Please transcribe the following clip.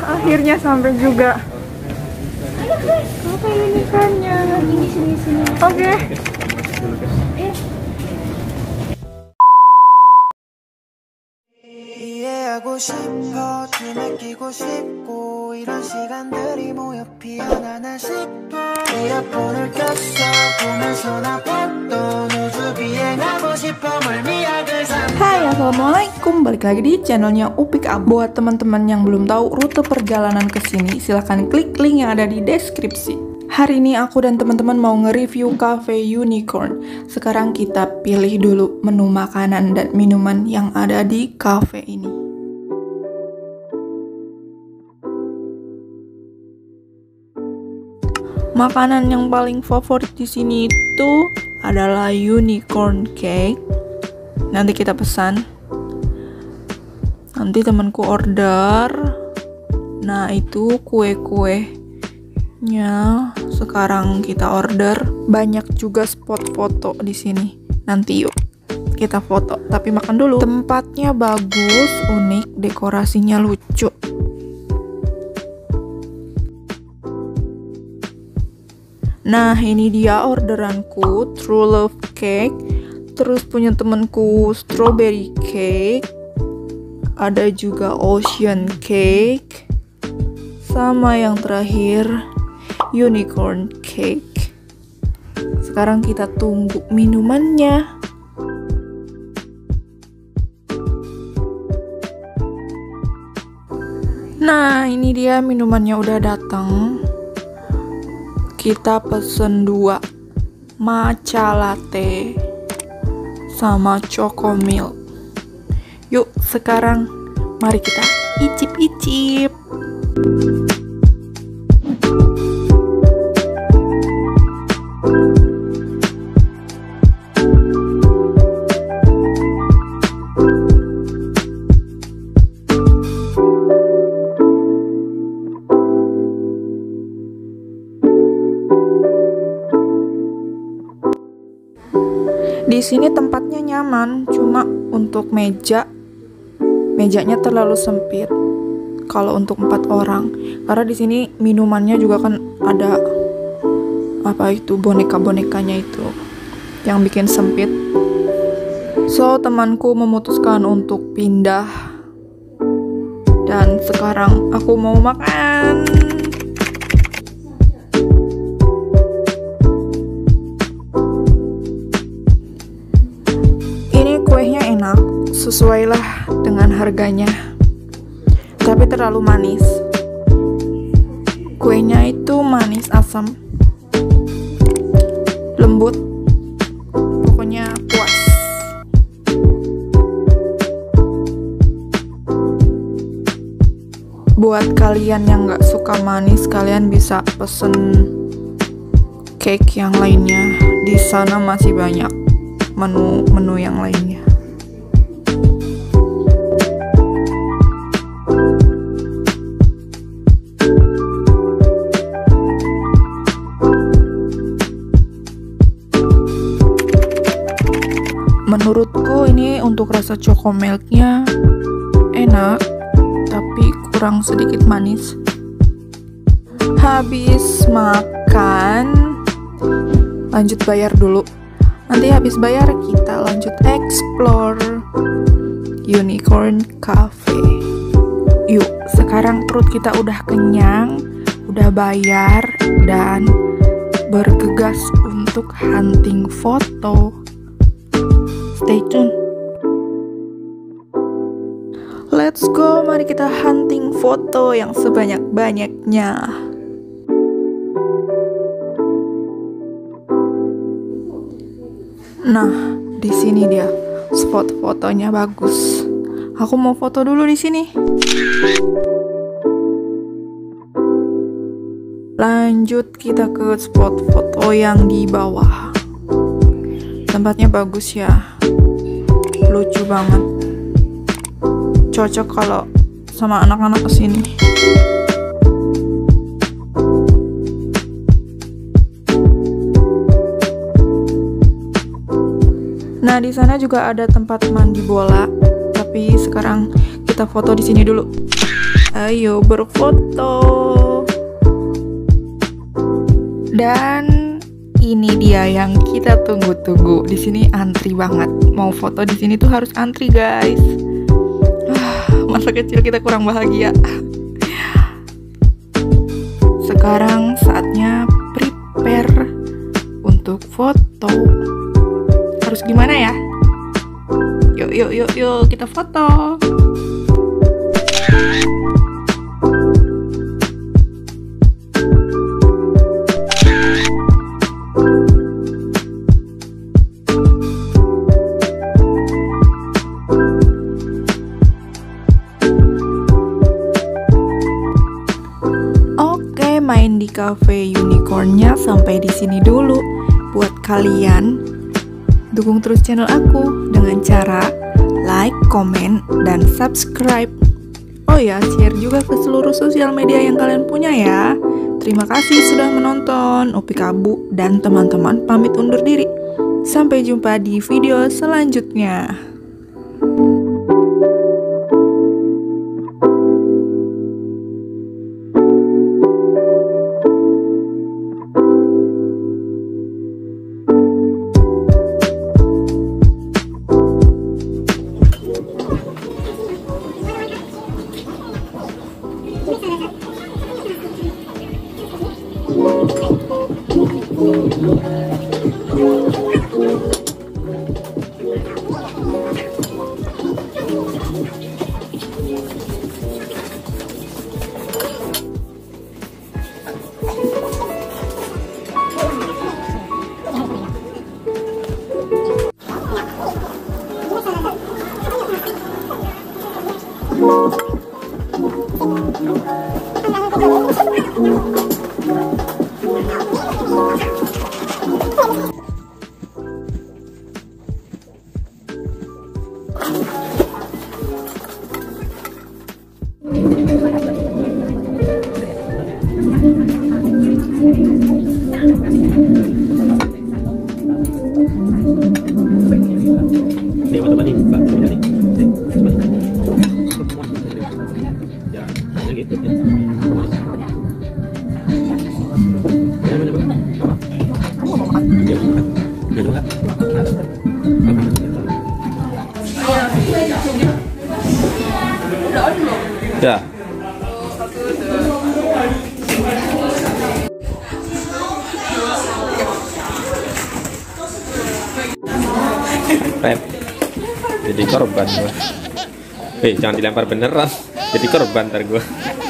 akhirnya sampai juga. Apa ini ikannya? Sini. Oke. 이해하고 싶어 뒤느끼고 싶고 이런 시간들이 모여 피어나나 싶어 이어폰을 꼈어 보면서 나 봤던 우주 비행하고 싶어 멀미약을 사. Hai, assalamualaikum, balik lagi di channelnya Upik Up. Buat teman-teman yang belum tahu rute perjalanan ke sini, silahkan klik link yang ada di deskripsi. Hari ini aku dan teman-teman mau nge-review Cafe Unicorn. Sekarang kita pilih dulu menu makanan dan minuman yang ada di cafe ini. Makanan yang paling favorit di sini itu adalah unicorn cake. Nanti kita pesan. Nanti temanku order. Nah, itu kue-kuenya sekarang kita order. Banyak juga spot foto di sini. Nanti yuk kita foto, tapi makan dulu. Tempatnya bagus, unik, dekorasinya lucu. Nah, ini dia orderanku, True Love Cake. Terus punya temanku Strawberry Cake. Ada juga Ocean Cake. Sama yang terakhir Unicorn Cake. Sekarang kita tunggu minumannya. Nah, ini dia minumannya udah datang. Kita pesen 2 matcha latte sama choco milk. Yuk, sekarang mari kita icip-icip. Di sini tempatnya nyaman, cuma untuk mejanya terlalu sempit kalau untuk 4 orang. Karena di sini minumannya juga kan ada boneka-bonekanya itu yang bikin sempit. So, temanku memutuskan untuk pindah. Dan sekarang aku mau makan. Kuehnya enak, sesuailah dengan harganya, tapi terlalu manis. Kuehnya itu manis asam, lembut, pokoknya puas. Buat kalian yang gak suka manis, kalian bisa pesen cake yang lainnya. Di sana masih banyak menu yang lainnya. Menurutku ini untuk rasa choco milknya enak, tapi kurang sedikit manis. Habis makan, lanjut bayar dulu. Nanti habis bayar kita lanjut explore Unicorn Cafe. Yuk, sekarang perut kita udah kenyang, udah bayar, dan bergegas untuk hunting foto. Stay tune. Let's go, mari kita hunting foto yang sebanyak-banyaknya. Nah, di sini dia spot fotonya bagus. Aku mau foto dulu di sini. Lanjut kita ke spot foto yang di bawah. Tempatnya bagus ya, lucu banget. Cocok kalau sama anak-anak kesini. Nah, di sana juga ada tempat mandi bola, tapi sekarang kita foto di sini dulu. Ayo berfoto. Dan ini dia yang kita tunggu-tunggu. Di sini antri banget. Mau foto di sini tuh harus antri, guys. Masa kecil kita kurang bahagia. Sekarang saatnya prepare untuk foto. Harus gimana ya? Yuk, kita foto. Oke, main di cafe unicornnya sampai di sini dulu. Buat kalian, dukung terus channel aku dengan cara like, komen, dan subscribe. Oh ya, share juga ke seluruh sosial media yang kalian punya ya. Terima kasih sudah menonton. Upik Abu dan teman-teman pamit undur diri. Sampai jumpa di video selanjutnya. Ya. Rep. Jadi korban gua. Jangan dilempar beneran. Jadi korban ntar gua.